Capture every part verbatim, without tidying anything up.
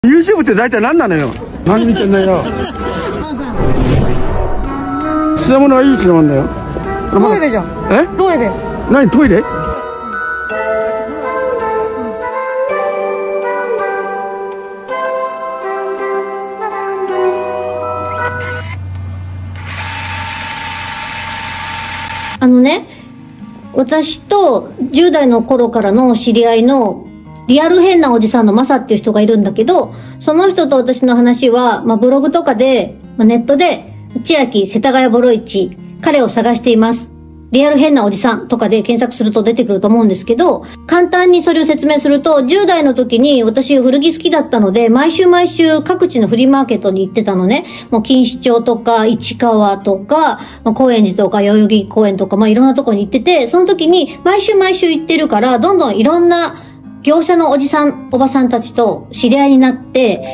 YouTube って大体何なのよ。何見てんだよ。品物はいい品物だよ。 トイレじゃん。 え？ トイレ。 何トイレ？ あのね、私とじゅう代の頃からの知り合いのリアル変なおじさんのマサっていう人がいるんだけど、その人と私の話は、まあ、ブログとかで、まあ、ネットで、千秋世田谷ボロ市、彼を探しています。リアル変なおじさんとかで検索すると出てくると思うんですけど、簡単にそれを説明すると、じゅう代の時に私古着好きだったので、毎週毎週各地のフリーマーケットに行ってたのね。もう錦糸町とか市川とか、まあ、高円寺とか代々木公園とか、まあいろんなとこに行ってて、その時に毎週毎週行ってるから、どんどんいろんな業者のおじさん、おばさんたちと知り合いになって、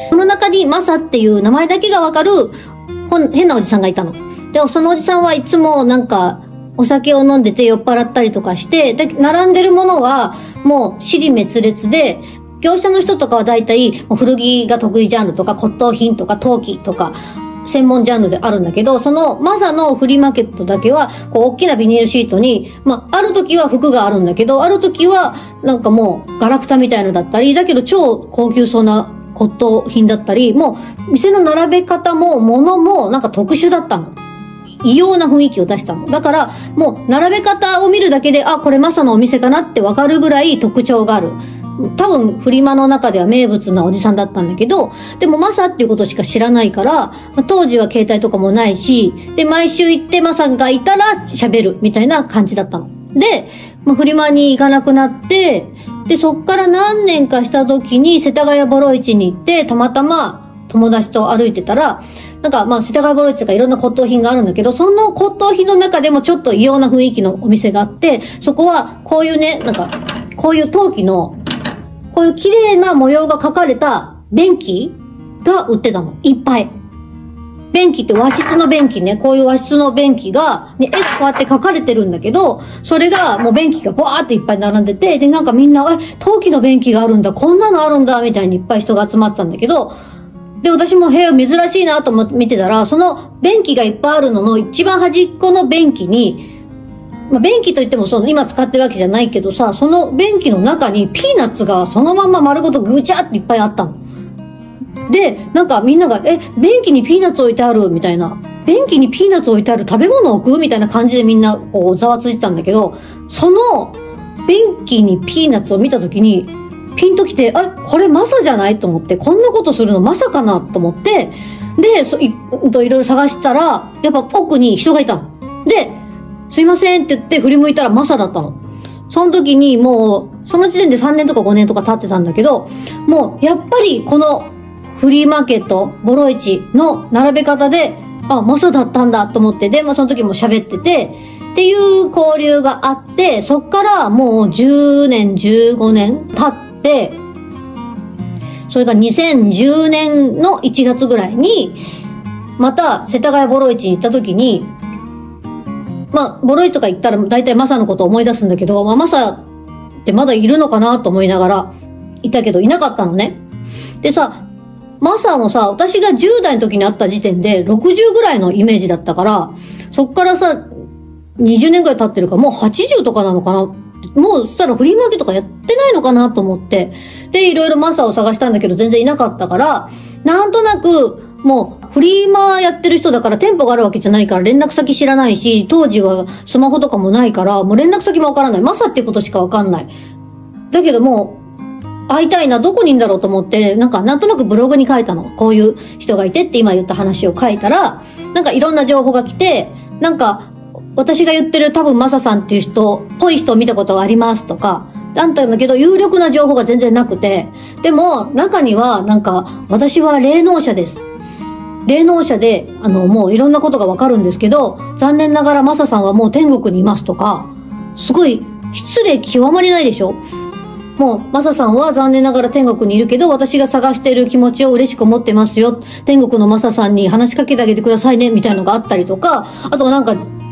その中にマサっていう名前だけがわかる変なおじさんがいたの。で、そのおじさんはいつもなんか、お酒を飲んでて酔っ払ったりとかして、で、並んでるものはもう尻滅裂で、業者の人とかは大体古着が得意ジャンルとか骨董品とか陶器とか専門ジャンルであるんだけど、そのマサのフリーマーケットだけはこう大きなビニールシートに、まあ、ある時は服があるんだけど、ある時はなんかもうガラクタみたいのだったり、だけど超高級そうな骨董品だったり、もう店の並べ方も物もなんか特殊だったの。異様な雰囲気を出したの。だから、もう、並べ方を見るだけで、あ、これマサのお店かなってわかるぐらい特徴がある。多分、フリマの中では名物なおじさんだったんだけど、でもマサっていうことしか知らないから、当時は携帯とかもないし、で、毎週行ってマサがいたら喋るみたいな感じだったの。で、まあ、フリマに行かなくなって、で、そっから何年かした時に世田谷ボロ市に行って、たまたま友達と歩いてたら、なんか、まあ、世田谷ボロ市とかいろんな骨董品があるんだけど、その骨董品の中でもちょっと異様な雰囲気のお店があって、そこは、こういうね、なんか、こういう陶器の、こういう綺麗な模様が描かれた便器が売ってたの。いっぱい。便器って和室の便器ね、こういう和室の便器が、ね、絵がこうやって描かれてるんだけど、それがもう便器がバーっていっぱい並んでて、で、なんかみんな、え、陶器の便器があるんだ、こんなのあるんだ、みたいにいっぱい人が集まったんだけど、で、私も部屋珍しいなと思って見てたら、その便器がいっぱいあるのの一番端っこの便器に、まあ、便器といってもその今使ってるわけじゃないけどさ、その便器の中にピーナッツがそのまんま丸ごとぐちゃっていっぱいあったの。で、なんかみんなが、え、便器にピーナッツ置いてあるみたいな。便器にピーナッツ置いてある食べ物置くみたいな感じでみんなこうざわついてたんだけど、その便器にピーナッツを見たときに、ピンときて、あ、これマサじゃないと思って、こんなことするのマサかなと思って、で、そい、といろいろ探したら、やっぱ奥に人がいたの。で、すいませんって言って振り向いたらマサだったの。その時にもう、その時点でさんねんとかごねんとか経ってたんだけど、もう、やっぱりこのフリーマーケット、ボロ市の並べ方で、あ、マサだったんだと思って、で、まあその時も喋ってて、っていう交流があって、そっからもうじゅうねん、じゅうごねん経って、で、それがにせんじゅうねんのいちがつぐらいに、また世田谷ボロ市に行った時に、まあ、ボロ市とか行ったら大体マサのことを思い出すんだけど、まあ、マサってまだいるのかなと思いながらいたけど、いなかったのね。でさ、マサもさ、私がじゅう代の時に会った時点でろくじゅうぐらいのイメージだったから、そっからさ、にじゅうねんぐらい経ってるから、もうはちじゅうとかなのかな。もう、したらフリーマーケットとかやってないのかなと思って。で、いろいろマサを探したんだけど全然いなかったから、なんとなく、もう、フリーマーやってる人だから店舗があるわけじゃないから連絡先知らないし、当時はスマホとかもないから、もう連絡先もわからない。マサっていうことしかわかんない。だけどもう、会いたいな、どこにいんだろうと思って、なんかなんとなくブログに書いたの。こういう人がいてって今言った話を書いたら、なんかいろんな情報が来て、なんか、私が言ってる多分マサさんっていう人、ぽい人を見たことがありますとか、あんたんだけど有力な情報が全然なくて、でも中にはなんか、私は霊能者です。霊能者で、あの、もういろんなことがわかるんですけど、残念ながらマサさんはもう天国にいますとか、すごい失礼極まりないでしょ？もう、マサさんは残念ながら天国にいるけど、私が探している気持ちを嬉しく思ってますよ。天国のマサさんに話しかけてあげてくださいね、みたいなのがあったりとか、あとなんか、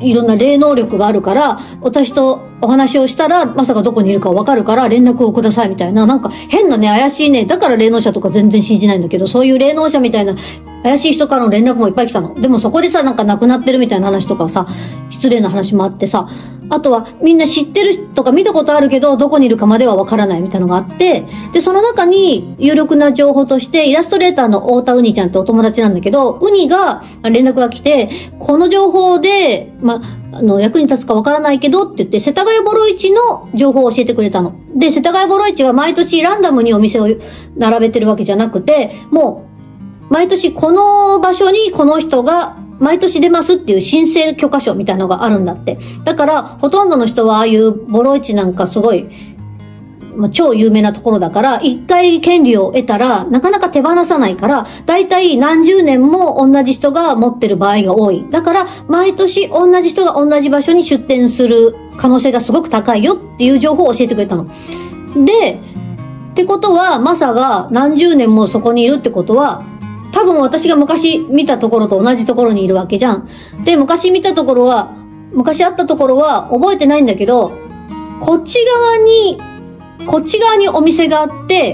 いろんな霊能力があるから、私とお話をしたら、まさかどこにいるかわかるから連絡をくださいみたいな、なんか変なね、怪しいね、だから霊能者とか全然信じないんだけど、そういう霊能者みたいな怪しい人からの連絡もいっぱい来たの。でもそこでさ、なんか亡くなってるみたいな話とかさ、失礼な話もあってさ、あとはみんな知ってるとか見たことあるけど、どこにいるかまではわからないみたいなのがあって、で、その中に有力な情報として、イラストレーターの太田ウニちゃんってお友達なんだけど、ウニが連絡が来て、この情報で、ま、あの、役に立つかわからないけどって言って、世田谷ボロ市の情報を教えてくれたの。で、世田谷ボロ市は毎年ランダムにお店を並べてるわけじゃなくて、もう、毎年この場所にこの人が毎年出ますっていう申請許可証みたいなのがあるんだって。だから、ほとんどの人はああいうボロ市なんかすごい、まあ、超有名なところだから、一回権利を得たら、なかなか手放さないから、だいたい何十年も同じ人が持ってる場合が多い。だから、毎年同じ人が同じ場所に出店する可能性がすごく高いよっていう情報を教えてくれたの。で、ってことは、マサが何十年もそこにいるってことは、多分私が昔見たところと同じところにいるわけじゃん。で、昔見たところは、昔あったところは覚えてないんだけど、こっち側に、こっち側にお店があって、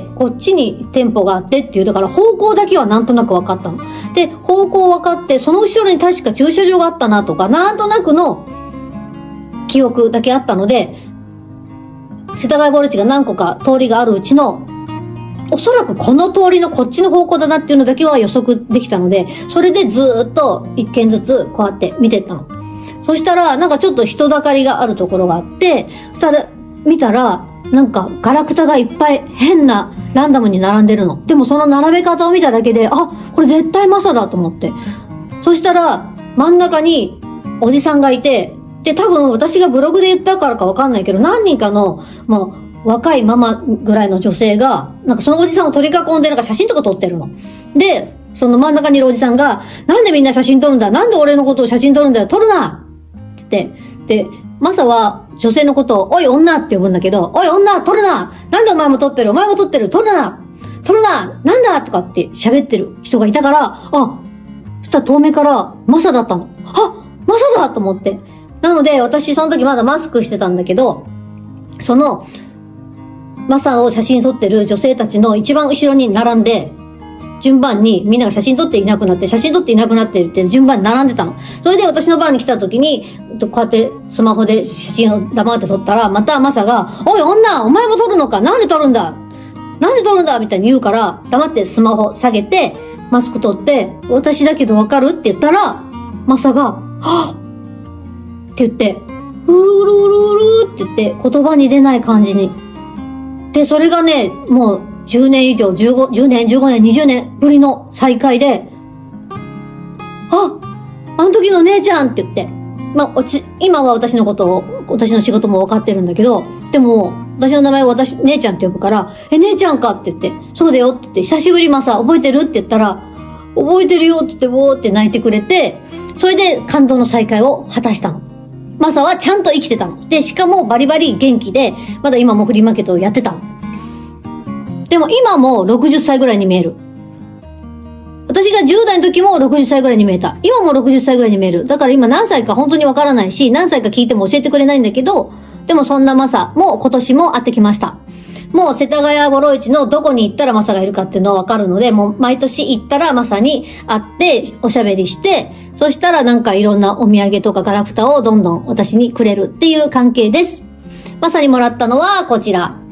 こっちに店舗があってっていう、だから方向だけはなんとなく分かったの。で、方向分かって、その後ろに確か駐車場があったなとか、なんとなくの記憶だけあったので、世田谷ボロ市が何個か通りがあるうちの、おそらくこの通りのこっちの方向だなっていうのだけは予測できたので、それでずーっと一軒ずつこうやって見てったの。そしたら、なんかちょっと人だかりがあるところがあって、そしたら、見たら、なんかガラクタがいっぱい変なランダムに並んでるの。でもその並べ方を見ただけで、あ、これ絶対マサだと思って。そしたら、真ん中におじさんがいて、で、多分私がブログで言ったからかわかんないけど、何人かの、まあ、若いママぐらいの女性が、なんかそのおじさんを取り囲んでなんか写真とか撮ってるの。で、その真ん中にいるおじさんが、なんでみんな写真撮るんだ？なんで俺のことを写真撮るんだよ？撮るな！って言って、で、マサは女性のことを、おい女って呼ぶんだけど、おい女撮るな！なんでお前も撮ってる？お前も撮ってる！撮るな！撮るな！なんだとかって喋ってる人がいたから、あ、そしたら遠目からマサだったの。あ、マサだと思って。なので、私その時まだマスクしてたんだけど、その、マサを写真撮ってる女性たちの一番後ろに並んで、順番にみんなが写真撮っていなくなって、写真撮っていなくなってるって順番に並んでたの。それで私の番に来た時に、こうやってスマホで写真を黙って撮ったら、またマサが、おい女、お前も撮るのか？なんで撮るんだ？なんで撮るんだ？みたいに言うから、黙ってスマホ下げて、マスク取って、私だけどわかるって言ったら、マサが、はぁって言って、うるうるうるうるって言って、言葉に出ない感じに。で、それがね、もうじゅうねん以上、じゅうご、じゅうねん、じゅうごねん、にじゅうねんぶりの再会で、あ、あの時の姉ちゃんって言って、まあ、おち、今は私のことを、私の仕事も分かってるんだけど、でも、私の名前を私、姉ちゃんって呼ぶから、え、姉ちゃんかって言って、そうだよって言って、久しぶりマサ覚えてるって言ったら、覚えてるよって言って、おーって泣いてくれて、それで感動の再会を果たしたの。マサはちゃんと生きてたの。で、しかもバリバリ元気で、まだ今もフリーマーケットをやってたの。でも今もろくじゅっさいぐらいに見える。私がじゅう代の時もろくじゅっさいぐらいに見えた。今もろくじゅっさいぐらいに見える。だから今何歳か本当にわからないし、何歳か聞いても教えてくれないんだけど、でもそんなマサも今年も会ってきました。もう世田谷ボロ市のどこに行ったらマサがいるかっていうのはわかるので、もう毎年行ったらマサに会っておしゃべりして、そしたらなんかいろんなお土産とかガラクタをどんどん私にくれるっていう関係です。マサにもらったのはこちら。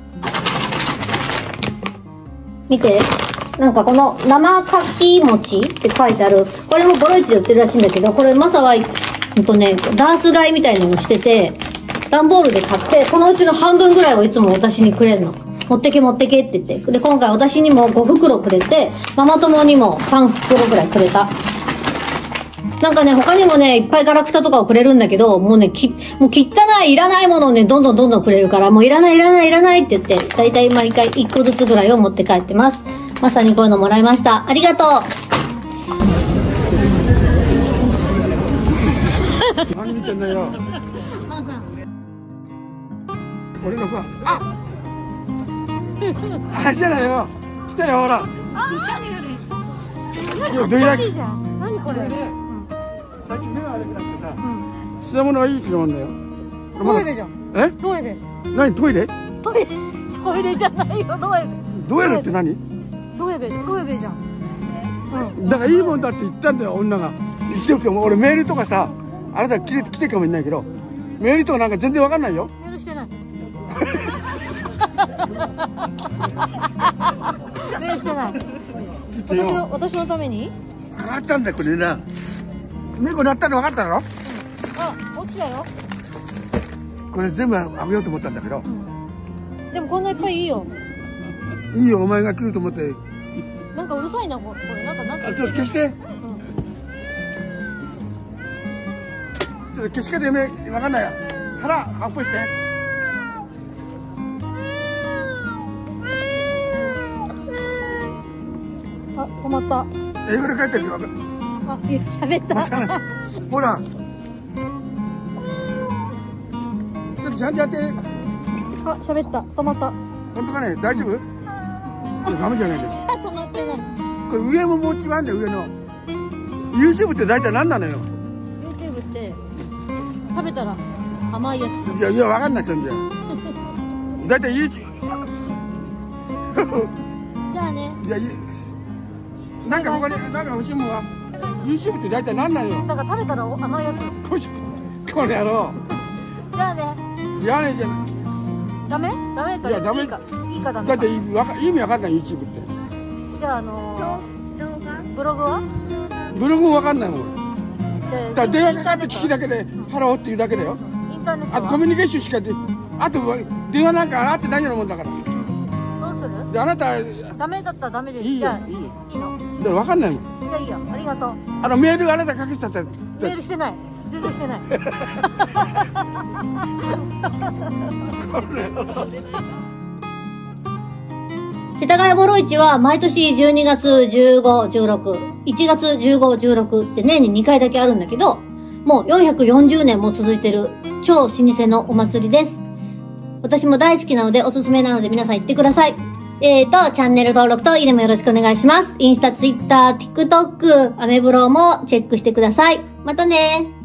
見て。なんかこの生かき餅って書いてある。これもボロ市で売ってるらしいんだけど、これマサは、ほんとね、ダース買いみたいなのをしてて、段ボールで買って、そのうちの半分ぐらいをいつも私にくれるの。持ってけ持ってけって言って。で、今回私にもごふくろくれて、ママ友にもさんふくろぐらいくれた。なんかね、他にもね、いっぱいガラクタとかをくれるんだけど、もうね、き、もう汚い、いらないものをね、どんどんどんどんくれるから、もういらない、いらない、いらないって言って、だいたい毎回いっこずつぐらいを持って帰ってます。まさにこういうのもらいました。ありがとう。 何見てんだよ。俺のファン。ああ、じゃないよ。来たよ、ほら。 あー、 いや、どれだけ。 何これ。 最近目が悪くなってさ、 品物はいい品物だよ。 ロエベじゃん。 えロエベ。 何トイレトイレ、トイレじゃないよ、ロエベ。 どうやるって何ロエベ、ロエベじゃん。うん。 だからいいもんだって言ったんだよ、女が。言っておくよ、俺メールとかさ、あなた来て来てるかもしれないけど、メールとかなんか全然わかんないよ。 メールしてない。メールしてない。私の、私のためにあったんだよ、これな。猫鳴ったの分かっただろ。 あ、落ちたよ。 これ全部あげようと思ったんだけど。 でもこんないっぱいいいよ。 いいよ、お前が来ると思って。 なんかうるさいな、これ。これなんか、なんかあ、 言ってる。 ちょっと消して。 うん。 ちょっと消し方読め、わかんないや。腹、アップして。 あ、止まった。 英語で書いてるけど、 あ、言っ喋った。 ほら。ちょっとちゃんとやって。 あ、喋った。止まった。 本当かね、大丈夫？ダメじゃないんだよ。 止まってない。 これ上ももう違うんだよ、上の。YouTube って大体何なのよ。 YouTube って食べたら甘いやつ。 いやいや、わかんないじゃんじゃん。大体 YouTube。 じゃあね。 いや、いなんか他に、なんか欲しいもんは。YouTube って大体何なのよ。 だから食べたら甘いやつ。 こしこの野郎。 じゃあね。 いらねえじゃん。 ダメ？ダメか。 いやダメいいか。いいかダメか。 だってわか意味わかんない YouTube って。 じゃああのー、ブログは？ ブログもわかんないもん。 じゃあだから電話かかって聞きだけでハローって言うだけだよ。 インターネットは？ あとコミュニケーションしかで、あと電話なんかあってないようなもんだから。 どうする？ であなたダメだったらダメです。 いいじゃあよいいよ。 いいの？ だからわかんないもん。 じゃあいいよ。ありがとう。 あのメールあなたかけてたって。 メールしてない。全然してない。世田谷ボロ市は毎年じゅうにがつじゅうご、じゅうろく、いちがつじゅうご、じゅうろくって年ににかいだけあるんだけど、もうよんひゃくよんじゅうねんも続いてる超老舗のお祭りです。私も大好きなのでおすすめなので皆さん行ってください。えーと、チャンネル登録といいねもよろしくお願いします。インスタ、ツイッター、TikTok、アメブロもチェックしてください。またねー。